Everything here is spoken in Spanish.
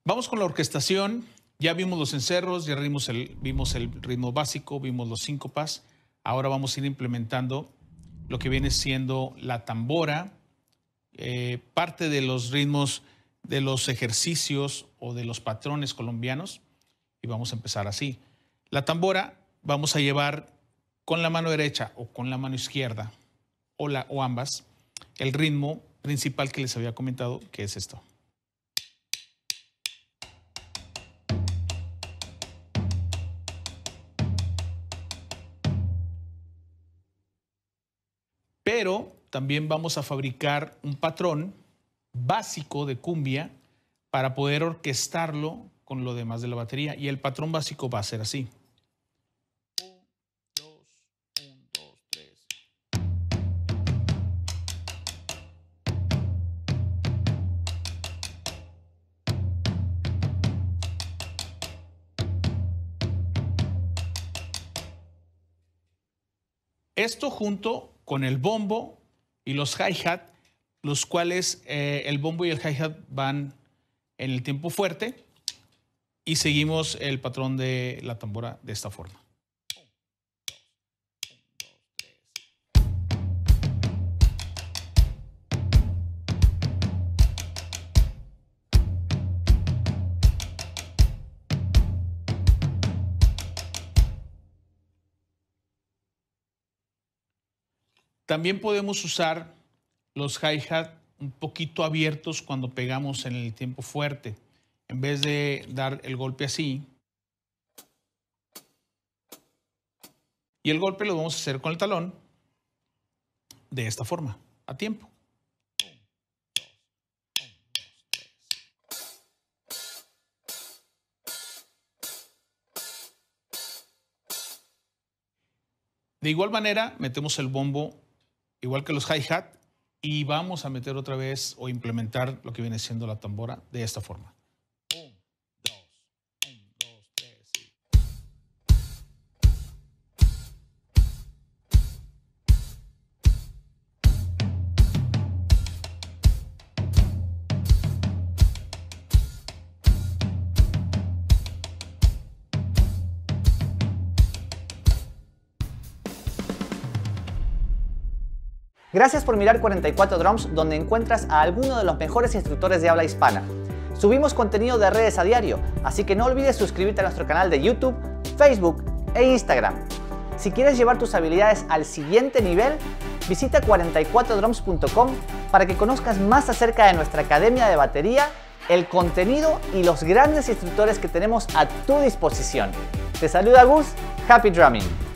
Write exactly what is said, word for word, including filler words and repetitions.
Vamos con la orquestación. Ya vimos los encerros, ya vimos el, vimos el ritmo básico, vimos los síncopas. Ahora vamos a ir implementando lo que viene siendo la tambora, eh, parte de los ritmos de los ejercicios o de los patrones colombianos. Y vamos a empezar así. La tambora vamos a llevar con la mano derecha o con la mano izquierda o, la, o ambas el ritmo principal que les había comentado, que es esto. Pero también vamos a fabricar un patrón básico de cumbia para poder orquestarlo con lo demás de la batería. Y el patrón básico va a ser así. uno, dos, uno, dos, tres. Esto junto con el bombo y los hi-hat, los cuales eh, el bombo y el hi-hat van en el tiempo fuerte y seguimos el patrón de la tambora de esta forma. También podemos usar los hi-hat un poquito abiertos cuando pegamos en el tiempo fuerte. En vez de dar el golpe así. Y el golpe lo vamos a hacer con el talón de esta forma, a tiempo. De igual manera, metemos el bombo igual que los hi-hat, y vamos a meter otra vez o implementar lo que viene siendo la tambora de esta forma. uno, dos, uno, dos, tres, y... Gracias por mirar cuarenta y cuatro Drums, donde encuentras a alguno de los mejores instructores de habla hispana. Subimos contenido de redes a diario, así que no olvides suscribirte a nuestro canal de YouTube, Facebook e Instagram. Si quieres llevar tus habilidades al siguiente nivel, visita cuarenta y cuatro drums punto com para que conozcas más acerca de nuestra academia de batería, el contenido y los grandes instructores que tenemos a tu disposición. Te saluda Gus, Happy Drumming.